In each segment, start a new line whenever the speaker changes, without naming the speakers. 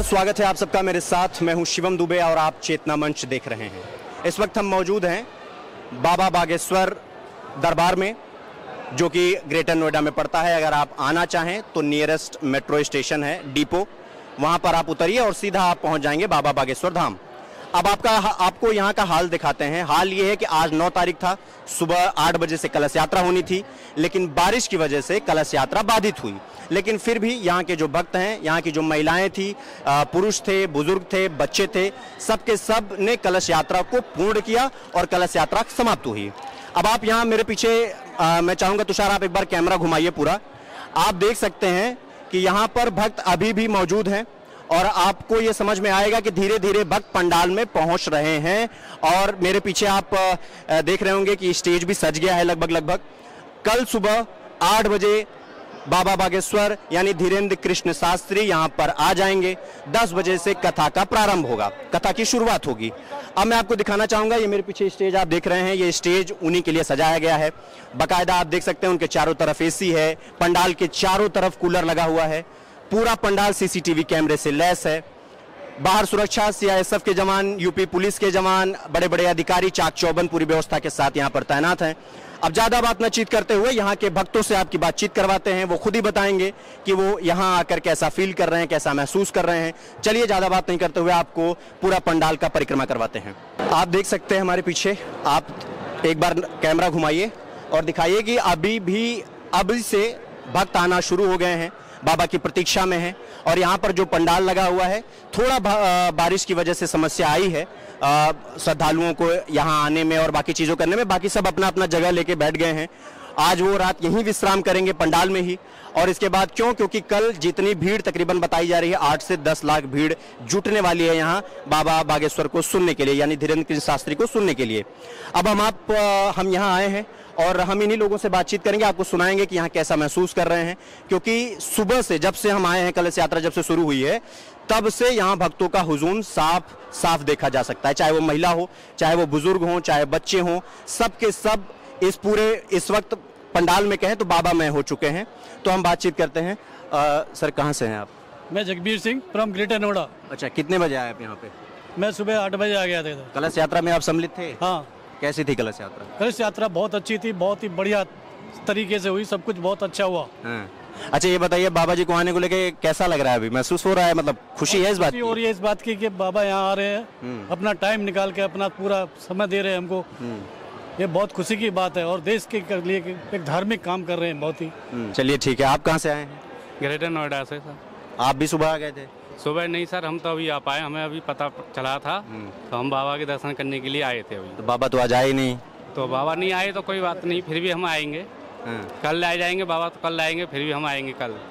स्वागत है आप सबका मेरे साथ। मैं हूं शिवम दुबे और आप चेतना मंच देख रहे हैं। इस वक्त हम मौजूद हैं बाबा बागेश्वर दरबार में, जो कि ग्रेटर नोएडा में पड़ता है। अगर आप आना चाहें तो नियरेस्ट मेट्रो स्टेशन है डिपो, वहां पर आप उतरिए और सीधा आप पहुंच जाएंगे बाबा बागेश्वर धाम। अब आपको यहाँ का हाल दिखाते हैं। हाल ये है कि आज 9 तारीख था, सुबह 8 बजे से कलश यात्रा होनी थी, लेकिन बारिश की वजह से कलश यात्रा बाधित हुई। लेकिन फिर भी यहाँ के जो भक्त हैं, यहाँ की जो महिलाएं थी, पुरुष थे, बुजुर्ग थे, बच्चे थे, सबके सब ने कलश यात्रा को पूर्ण किया और कलश यात्रा समाप्त हुई। अब आप यहाँ मेरे पीछे मैं चाहूँगा तुषार आप एक बार कैमरा घुमाइए पूरा। आप देख सकते हैं कि यहाँ पर भक्त अभी भी मौजूद हैं और आपको ये समझ में आएगा कि धीरे धीरे भक्त पंडाल में पहुंच रहे हैं। और मेरे पीछे आप देख रहे होंगे कि स्टेज भी सज गया है लगभग। कल सुबह 8 बजे बाबा बागेश्वर यानी धीरेन्द्र कृष्ण शास्त्री यहाँ पर आ जाएंगे। 10 बजे से कथा का प्रारंभ होगा, कथा की शुरुआत होगी। अब मैं आपको दिखाना चाहूंगा, ये मेरे पीछे स्टेज आप देख रहे हैं, ये स्टेज उन्हीं के लिए सजाया गया है। बाकायदा आप देख सकते हैं उनके चारों तरफ एसी है, पंडाल के चारों तरफ कूलर लगा हुआ है, पूरा पंडाल सीसीटीवी कैमरे से लैस है। बाहर सुरक्षा सीआईएसएफ के जवान, यूपी पुलिस के जवान, बड़े बड़े अधिकारी चाक चौबंद पूरी व्यवस्था के साथ यहाँ पर तैनात हैं। अब ज्यादा बात न चीत करते हुए यहाँ के भक्तों से आपकी बातचीत करवाते हैं। वो खुद ही बताएंगे कि वो यहाँ आकर कैसा फील कर रहे हैं, कैसा महसूस कर रहे हैं। चलिए ज्यादा बात नहीं करते हुए आपको पूरा पंडाल का परिक्रमा करवाते हैं। आप देख सकते हैं हमारे पीछे, आप एक बार कैमरा घुमाइए और दिखाइए कि अभी से भक्त आना शुरू हो गए हैं, बाबा की प्रतीक्षा में है। और यहाँ पर जो पंडाल लगा हुआ है, थोड़ा बारिश की वजह से समस्या आई है श्रद्धालुओं को यहाँ आने में और बाकी चीज़ों करने में। बाकी सब अपना अपना जगह लेके बैठ गए हैं। आज वो रात यहीं विश्राम करेंगे पंडाल में ही। और इसके बाद क्योंकि कल जितनी भीड़ तकरीबन बताई जा रही है 8 से 10 लाख भीड़ जुटने वाली है यहाँ बाबा बागेश्वर को सुनने के लिए, यानी धीरेन्द्र कृष्ण शास्त्री को सुनने के लिए। अब हम यहाँ आए हैं और हम इन्हीं लोगों से बातचीत करेंगे, आपको सुनाएंगे कि यहाँ कैसा महसूस कर रहे हैं। क्योंकि सुबह से जब से हम आए हैं, कलश यात्रा जब से शुरू हुई है, तब से यहाँ भक्तों का हुजूम साफ देखा जा सकता है। चाहे वो महिला हो, चाहे वो बुजुर्ग हो, चाहे बच्चे हों, सब के सब इस वक्त पंडाल में कहें तो बाबा में हो चुके हैं। तो हम बातचीत करते हैं। सर कहाँ से हैं आप?
मैं जगबीर सिंह फ्रॉम ग्रेटर नोएडा।
अच्छा, कितने बजे आए आप यहाँ पे?
मैं सुबह 8 बजे आ गया था।
कलश यात्रा में आप सम्मिलित थे?
हाँ।
कैसी थी कलश यात्रा?
कलश यात्रा बहुत अच्छी थी, बहुत ही बढ़िया तरीके से हुई, सब कुछ बहुत अच्छा हुआ।
हाँ। अच्छा ये बताइए, बाबा जी को आने को लेके कैसा लग रहा है? अभी महसूस हो रहा है, मतलब खुशी है इस बात की?
और ये इस बात की कि बाबा यहाँ आ रहे हैं, अपना टाइम निकाल के अपना पूरा समय दे रहे हैं हमको। ये बहुत खुशी की बात है और देश के लिए एक धार्मिक काम कर रहे हैं बहुत ही।
चलिए ठीक है। आप कहाँ से आए हैं?
ग्रेटर नोएडा से सर।
आप भी सुबह आ गए थे?
सुबह नहीं सर, हम तो अभी आ पाए, हमें अभी पता चला था तो हम बाबा के दर्शन करने के लिए आए थे अभी।
तो बाबा तो आज आए ही नहीं?
तो बाबा नहीं आए तो कोई बात नहीं, फिर भी हम आएंगे। कल आ जाएंगे बाबा, तो कल आएंगे, फिर भी हम आएंगे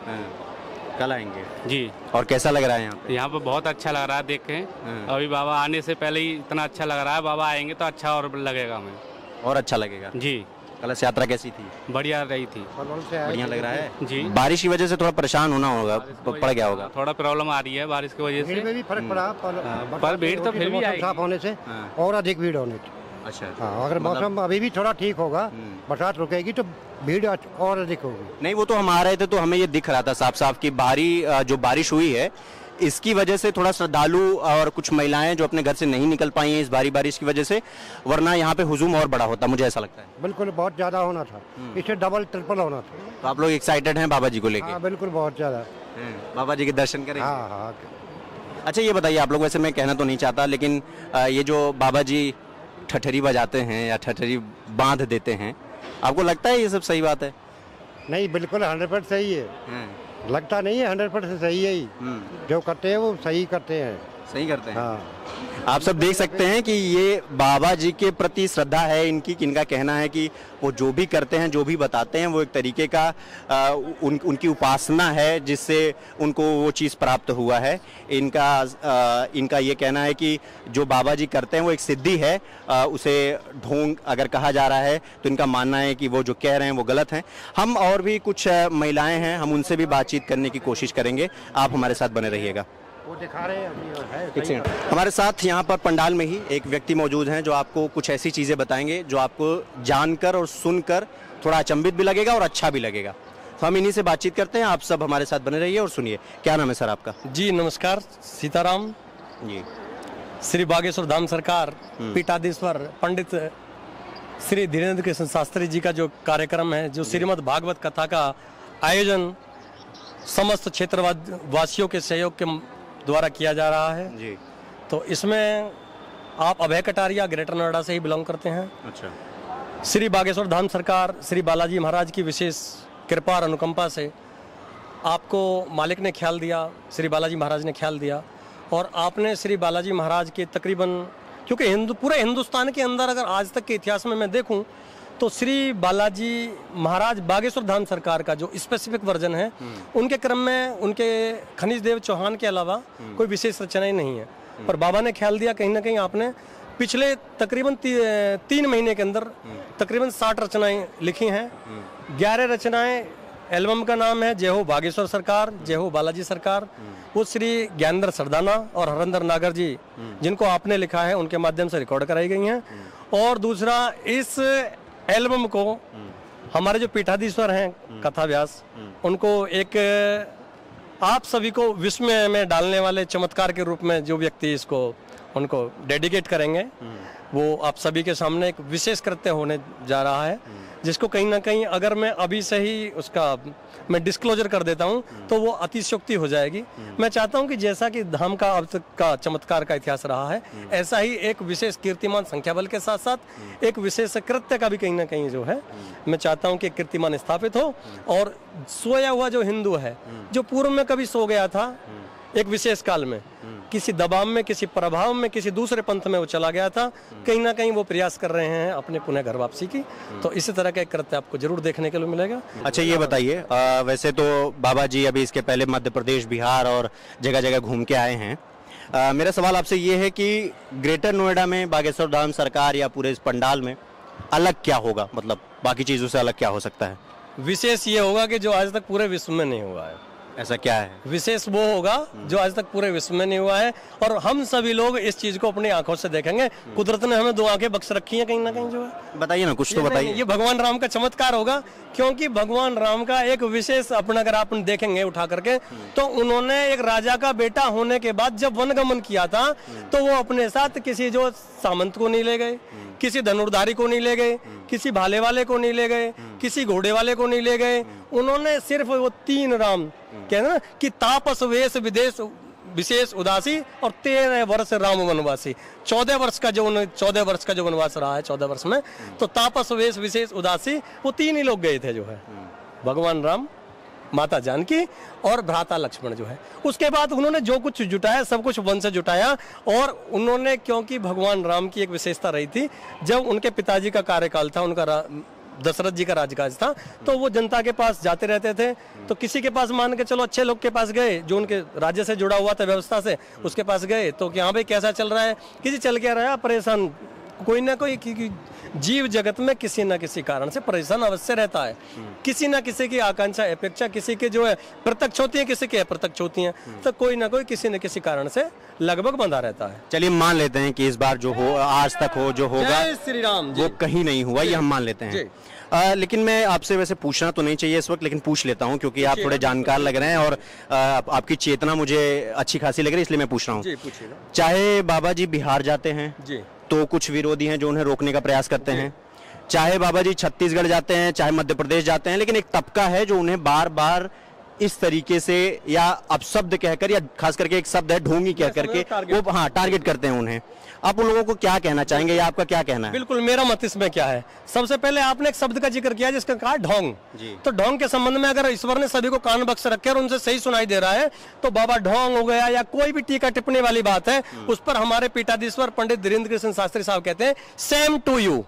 कल आएंगे
जी।
और कैसा लग रहा है यहाँ पे?
यहाँ पे बहुत अच्छा लग रहा है देख के। अभी बाबा आने से पहले ही इतना अच्छा लग रहा है, बाबा आएंगे तो अच्छा और लगेगा हमें, और
अच्छा लगेगा
जी।
कलश यात्रा कैसी थी?
बढ़िया रही थी।
बढ़िया लग रहा है
जी।
बारिश की वजह से थोड़ा परेशान होना होगा, पड़ गया होगा?
थोड़ा प्रॉब्लम आ रही है बारिश की वजह से,
भीड़ में भी फर्क पड़ा,
पर भीड़ तो फिर भी आएगी।
साफ होने से और अधिक भीड़ होने से।
अच्छा
हाँ, अगर मौसम अभी भी थोड़ा ठीक होगा, बरसात रुकेगी तो भीड़ और अधिक होगी।
नहीं, वो तो हम आ रहे थे तो हमें ये दिख रहा था साफ साफ कि जो बारिश हुई है इसकी वजह से थोड़ा श्रद्धालु और कुछ महिलाएं जो अपने घर से नहीं निकल पाई हैं इस भारी बारिश की वजह से, वरना यहाँ पे हुजूम और बड़ा होता, मुझे ऐसा लगता है।
बिल्कुल, बहुत ज्यादा होना था, इससे डबल ट्रिपल होना था।
तो आप लोग एक्साइटेड हैं बाबा जी को लेके?
हाँ बिल्कुल, बहुत ज्यादा।
बाबा जी के दर्शन करेंगे?
हाँ हाँ।
अच्छा ये बताइए, आप लोग, वैसे मैं कहना तो नहीं चाहता, लेकिन ये जो बाबा जी ठठरी बजाते हैं या ठठरी बांध देते हैं, आपको लगता है ये सब सही बात है?
नहीं, बिल्कुल 100% सही है। लगता नहीं है, 100% सही है ही। जो करते हैं वो सही करते हैं।
सही करते हैं।
हाँ।
आप सब देख सकते हैं कि ये बाबा जी के प्रति श्रद्धा है इनकी, इनका कहना है कि वो जो भी करते हैं, जो भी बताते हैं, वो एक तरीके का उनकी उपासना है जिससे उनको वो चीज़ प्राप्त हुआ है। इनका ये कहना है कि जो बाबा जी करते हैं वो एक सिद्धि है, उसे ढोंग अगर कहा जा रहा है तो इनका मानना है कि वो जो कह रहे हैं वो गलत है। हम और भी कुछ महिलाएं हैं, हम उनसे भी बातचीत करने की कोशिश करेंगे। आप हमारे साथ बने रहिएगा।
वो दिखा रहे हैं।
एक सेकंड। हमारे साथ यहाँ पर पंडाल में ही एक व्यक्ति मौजूद हैं जो आपको कुछ ऐसी चीज़ें बताएंगे जो आपको जानकर और सुनकर थोड़ा अचंभित भी लगेगा और अच्छा भी लगेगा। तो हम इन्हीं से बातचीत करते हैं। आप सब हमारे साथ बने रहिए और सुनिए। क्या नाम है सर आपका?
जी नमस्कार, सीताराम
जी।
श्री बागेश्वर धाम सरकार पीठाधीश्वर पंडित श्री धीरेन्द्र कृष्ण शास्त्री जी का जो कार्यक्रम है, जो श्रीमद् भागवत कथा का आयोजन समस्त क्षेत्र वासियों के सहयोग के द्वारा किया जा रहा है
जी।
तो इसमें आप अभय कटारिया ग्रेटर नोएडा से ही बिलोंग करते हैं।
अच्छा।
श्री बागेश्वर धाम सरकार श्री बालाजी महाराज की विशेष कृपा और अनुकंपा से आपको मालिक ने ख्याल दिया, श्री बालाजी महाराज ने ख्याल दिया और आपने श्री बालाजी महाराज के तकरीबन, क्योंकि पूरे हिंदुस्तान के अंदर अगर आज तक के इतिहास में मैं देखूं तो श्री बालाजी महाराज बागेश्वर धाम सरकार का जो स्पेसिफिक वर्जन है उनके क्रम में उनके खनिज देव चौहान के अलावा कोई विशेष रचनाएं नहीं है। पर बाबा ने ख्याल दिया, कहीं ना कहीं आपने पिछले तकरीबन 3 महीने के अंदर तकरीबन 60 रचनाएं लिखी हैं। 11 रचनाएं, एल्बम का नाम है जय हो बागेश्वर सरकार, जय हो बालाजी सरकार। वो श्री ज्ञानेंद्र सरदाना और हरेंद्र नागर जी जिनको आपने लिखा है उनके माध्यम से रिकॉर्ड कराई गई हैं। और दूसरा, इस एल्बम को हमारे जो पीठाधीश्वर हैं कथा व्यास, उनको एक आप सभी को विस्मय में डालने वाले चमत्कार के रूप में जो व्यक्ति इसको उनको डेडिकेट करेंगे, वो आप सभी के सामने एक विशेष कृत्य होने जा रहा है, जिसको कहीं ना कहीं अगर मैं अभी से ही उसका मैं डिस्क्लोजर कर देता हूं तो वो अतिशयोक्ति हो जाएगी। मैं चाहता हूं कि जैसा कि धाम का अब तक का चमत्कार का इतिहास रहा है, ऐसा ही एक विशेष कीर्तिमान संख्या बल के साथ साथ एक विशेष कृत्य का भी कहीं ना कहीं जो है मैं चाहता हूं कि कीर्तिमान स्थापित हो। और सोया हुआ जो हिंदू है, जो पूर्व में कभी सो गया था एक विशेष काल में, किसी दबाव में, किसी प्रभाव में, किसी दूसरे पंथ में वो चला गया था, कहीं ना कहीं वो प्रयास कर रहे हैं अपने पुनः घर वापसी की। तो इसी तरह का एक कृत्य आपको जरूर देखने के लिए मिलेगा।
अच्छा, ये बताइए, वैसे तो बाबा जी अभी इसके पहले मध्य प्रदेश, बिहार और जगह जगह घूम के आए हैं। मेरा सवाल आपसे ये है कि ग्रेटर नोएडा में बागेश्वर धाम सरकार या पूरे इस पंडाल में अलग क्या होगा, मतलब बाकी चीजों से अलग क्या हो सकता है?
विशेष ये होगा कि जो आज तक पूरे विश्व में नहीं हुआ है।
ऐसा क्या है?
विशेष वो होगा जो आज तक पूरे विश्व में नहीं हुआ है और हम सभी लोग इस चीज को अपनी आंखों से देखेंगे। कुदरत ने हमें 2 आंखें बख्श रखी हैं कहीं ना कहीं जो है।
बताइए ना, कुछ तो बताइए।
ये भगवान राम का चमत्कार होगा, क्योंकि भगवान राम का एक विशेष अपना अगर आप देखेंगे उठा करके, तो उन्होंने एक राजा का बेटा होने के बाद जब वनगमन किया था तो वो अपने साथ किसी जो सामंत को नहीं ले गए, किसी धनुर्धारी को नहीं ले गए, किसी भाले वाले को नहीं ले गए, किसी घोड़े वाले को नहीं ले गए। उन्होंने सिर्फ वो 3 राम कहते ना कि तापस वेश विदेश विशेष उदासी और 13 वर्ष राम वनवासी। 14 वर्ष का जो वनवास रहा है, 14 वर्ष में, तो तापस वेश विशेष उदासी वो 3 ही लोग गए थे जो है, भगवान राम, माता जानकी और भ्राता लक्ष्मण जो है। उसके बाद उन्होंने जो कुछ जुटाया सब कुछ वन से जुटाया। और उन्होंने, क्योंकि भगवान राम की एक विशेषता रही थी, जब उनके पिताजी का कार्यकाल था, उनका दशरथ जी का राजकाज था, तो वो जनता के पास जाते रहते थे। तो किसी के पास मान के चलो अच्छे लोग के पास गए, जो उनके राज्य से जुड़ा हुआ था, व्यवस्था से, उसके पास गए तो कि हाँ भाई कैसा चल रहा है, किसी चल क्या रहा है, परेशान कोई ना कोई, जीव जगत में किसी न किसी कारण से परेशान अवश्य रहता है। किसी न किसी की आकांक्षा, अपेक्षा किसी के जो है प्रत्यक्ष होती है, किसी के अप्रत्यक्ष होती हैं, तो कोई ना कोई किसी न किसी कारण से लगभग बंधा रहता है।
चलिए मान लेते हैं कि इस बार जो हो, आज तक हो, जो होगा,
श्री राम
वो कहीं नहीं हुआ, ये हम मान लेते हैं। लेकिन मैं आपसे वैसे पूछना तो नहीं चाहिए इस वक्त, लेकिन पूछ लेता हूं क्योंकि आप थोड़े जानकार लग रहे हैं और आपकी चेतना मुझे अच्छी खासी लग रही है, इसलिए मैं पूछ रहा हूं। चाहे बाबा जी बिहार जाते हैं तो कुछ विरोधी हैं जो उन्हें रोकने का प्रयास करते हैं, चाहे बाबा जी छत्तीसगढ़ जाते हैं, चाहे मध्य प्रदेश जाते हैं, लेकिन एक तबका है जो उन्हें बार बार इस तरीके से या अपशब्द कहकर, या खास करके एक शब्द है ढोंगी कह करके, वो टारगेट करते हैं उन्हें। आप उन लोगों को क्या कहना चाहेंगे या आपका क्या कहना है?
बिल्कुल, मेरा मत इसमें क्या है, सबसे पहले आपने एक शब्द का जिक्र किया जिसका कहा ढोंग। तो ढोंग के संबंध में अगर ईश्वर ने सभी को कान बख्श रखे और उनसे सही सुनाई दे रहा है, तो बाबा ढोंग हो गया या कोई भी टीका टिप्पणी वाली बात है, उस पर हमारे पीठाधीश्वर पंडित धीरेन्द्र कृष्ण शास्त्री साहब कहते हैं सेम टू यू।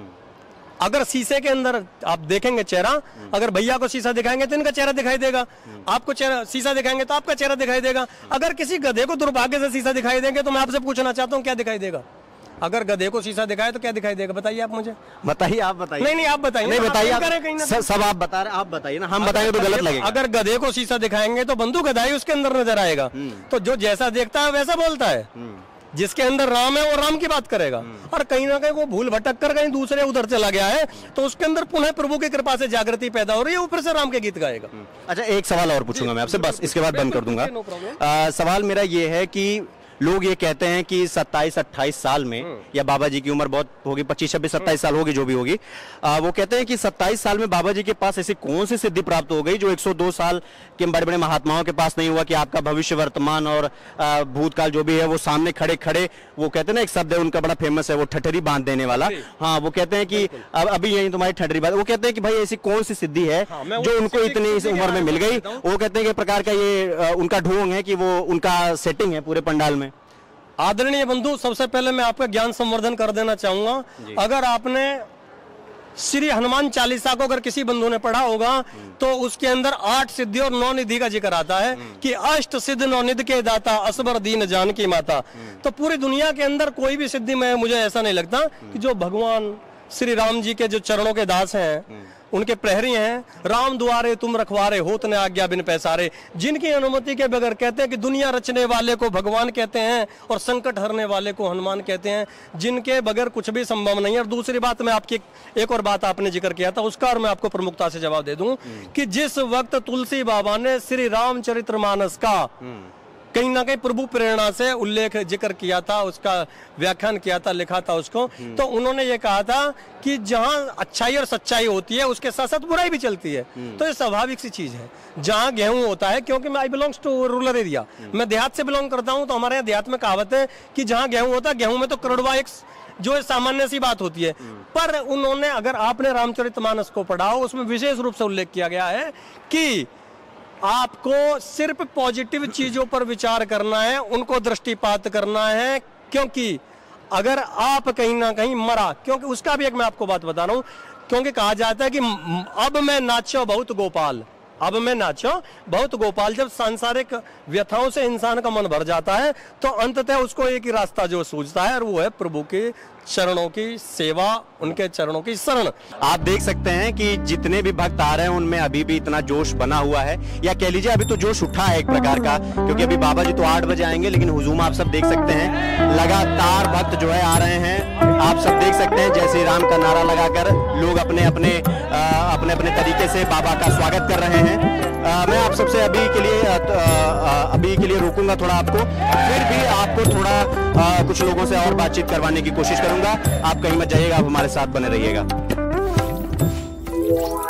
अगर शीशे के अंदर आप देखेंगे चेहरा, अगर भैया को शीशा दिखाएंगे तो इनका चेहरा दिखाई देगा, आपको चेहरा शीशा दिखाएंगे तो आपका चेहरा दिखाई देगा। अगर किसी गधे को दुर्भाग्य से शीशा दिखाई देंगे तो मैं आपसे पूछना चाहता हूँ क्या दिखाई देगा? अगर गधे को शीशा दिखाए तो क्या दिखाई देगा? बताइए आप मुझे।
बताइए, आप बताइए।
नहीं आप बताइए।
नहीं बताइए, सब आप बता रहे, आप बताइए ना, हम बताएंगे तो गलत लगेगा।
अगर गधे को शीशा दिखाएंगे तो बंदूक गधाई उसके अंदर नजर आएगा, तो जो जैसा देखता है वैसा बोलता है। जिसके अंदर राम है वो राम की बात करेगा, और कहीं ना कहीं वो भूल भटक कर कहीं दूसरे उधर चला गया है तो उसके अंदर पुनः प्रभु की कृपा से जागृति पैदा हो रही है, ऊपर से राम के गीत गाएगा।
अच्छा, एक सवाल और पूछूंगा मैं आपसे, बस इसके बाद बंद कर दूंगा। सवाल मेरा ये है कि लोग ये कहते हैं कि 27-28 साल में, या बाबा जी की उम्र बहुत होगी, 25-26-27 साल होगी, जो भी होगी, वो कहते हैं कि 27 साल में बाबा जी के पास ऐसी कौन सी सिद्धि प्राप्त हो गई जो 102 साल के बड़े बड़े महात्माओं के पास नहीं हुआ, कि आपका भविष्य, वर्तमान और भूतकाल जो भी है वो सामने खड़े खड़े, वो कहते हैं ना, एक शब्द है उनका बड़ा फेमस है, वो ठठरी बांध देने वाला। हाँ, वो कहते हैं कि अभी यही तुम्हारी ठठरी बात, वो कहते हैं कि भाई ऐसी कौन सी सिद्धि है जो उनको इतनी इस उम्र में मिल गई। वो कहते हैं कि प्रकार का ये उनका ढोंग है, कि वो उनका सेटिंग है पूरे पंडाल में।
आदरणीय बंधु, सबसे पहले मैं आपका ज्ञान संवर्धन कर देना चाहूंगा। अगर आपने श्री हनुमान चालीसा को अगर किसी बंधु ने पढ़ा होगा तो उसके अंदर 8 सिद्धि और 9 निधि का जिक्र आता है कि अष्ट सिद्ध 9 निधि के दाता, असबर दीन जानकी माता। तो पूरी दुनिया के अंदर कोई भी सिद्धि में मुझे ऐसा नहीं लगता कि जो भगवान श्री राम जी के जो चरणों के दास हैं, उनके प्रहरी हैं, राम दुआरे तुम रखवारे, होत न आज्ञा बिन पैसारे, जिनकी अनुमति के बगैर, कहते हैं कि दुनिया रचने वाले को भगवान कहते हैं और संकट हरने वाले को हनुमान कहते हैं, जिनके बगैर कुछ भी संभव नहीं है। और दूसरी बात, मैं आपकी एक और बात आपने जिक्र किया था, उसका और मैं आपको प्रमुखता से जवाब दे दूं कि जिस वक्त तुलसी बाबा ने श्री रामचरितमानस का कहीं ना कहीं प्रभु प्रेरणा से उल्लेख जिक्र किया था, उसका व्याख्यान किया था, लिखा था उसको, तो उन्होंने ये कहा था कि जहां अच्छाई और सच्चाई होती है उसके साथ साथ बुराई भी चलती है। तो ये स्वाभाविक सी चीज है। जहां गेहूं होता है, क्योंकि मैं I belongs to rural area, मैं देहात से बिलोंग करता हूं, तो हमारे यहाँ देहात में कहावत है कि जहां गेहूं होता है, गेहूं में तो करोड़वा एक जो सामान्य सी बात होती है। पर उन्होंने, अगर आपने रामचरितमानस को पढ़ा हो, उसमें विशेष रूप से उल्लेख किया गया है कि आपको सिर्फ पॉजिटिव चीजों पर विचार करना है, उनको दृष्टिपात करना है, क्योंकि अगर आप कहीं ना कहीं मरा, क्योंकि उसका भी एक मैं आपको बात बता रहा हूं, क्योंकि कहा जाता है कि अब मैं नाचो बहुत गोपाल, अब मैं नाचो बहुत गोपाल। जब सांसारिक व्यथाओं से इंसान का मन भर जाता है तो अंततः उसको एक ही रास्ता जो सूझता है, और वो है प्रभु के चरणों की सेवा, उनके चरणों की शरण।
आप देख सकते हैं कि जितने भी भक्त आ रहे हैं उनमें अभी भी इतना जोश बना हुआ है, या कह लीजिए अभी तो जोश उठा है एक प्रकार का, क्योंकि अभी बाबा जी तो 8 बजे आएंगे, लेकिन हुजूम आप सब देख सकते हैं लगातार भक्त जो है आ रहे हैं। आप सब देख सकते हैं जय श्री राम का नारा लगाकर लोग अपने अपने तरीके से बाबा का स्वागत कर रहे हैं। मैं आप सबसे अभी के लिए रोकूंगा थोड़ा आपको, फिर भी आपको थोड़ा कुछ लोगों से और बातचीत करवाने की कोशिश करूंगा। आप कहीं मत जाइएगा, आप हमारे साथ बने रहिएगा।